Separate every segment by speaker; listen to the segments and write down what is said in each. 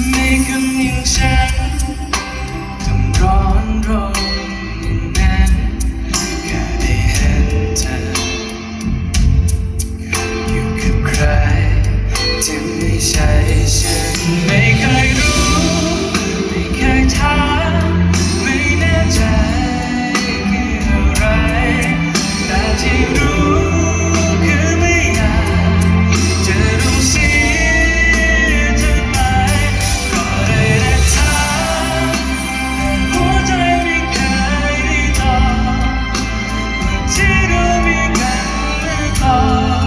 Speaker 1: ไม่คนอย่างฉันต้องร้อนรนอย่างนั้นแค่ได้เห็นเธออยู่กับใครที่ไม่ใช่ฉันไม่เคยรู้ไม่เคยถามไม่แน่ใจคืออะไรแต่ที่รู้คือไม่อยากจะรู้เสียเธอไปก็ได้แต่ถามหัวใจไม่เคยได้ตอบว่าที่เรามีกันหรือเปล่า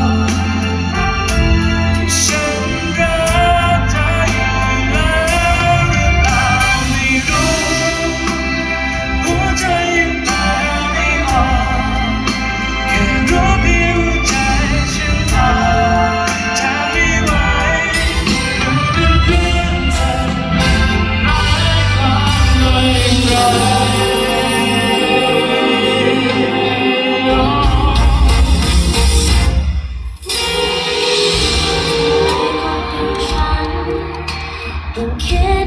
Speaker 1: ฉันรักเธออยู่แล้วหรือเปล่าไม่รู้หัวใจยังแปลไม่ออกแค่รู้เพียงว่าใจฉันอาจจะไม่ไหวเป็นเพื่อนเธอหมายความว่าอย่างไร
Speaker 2: ต้องคิด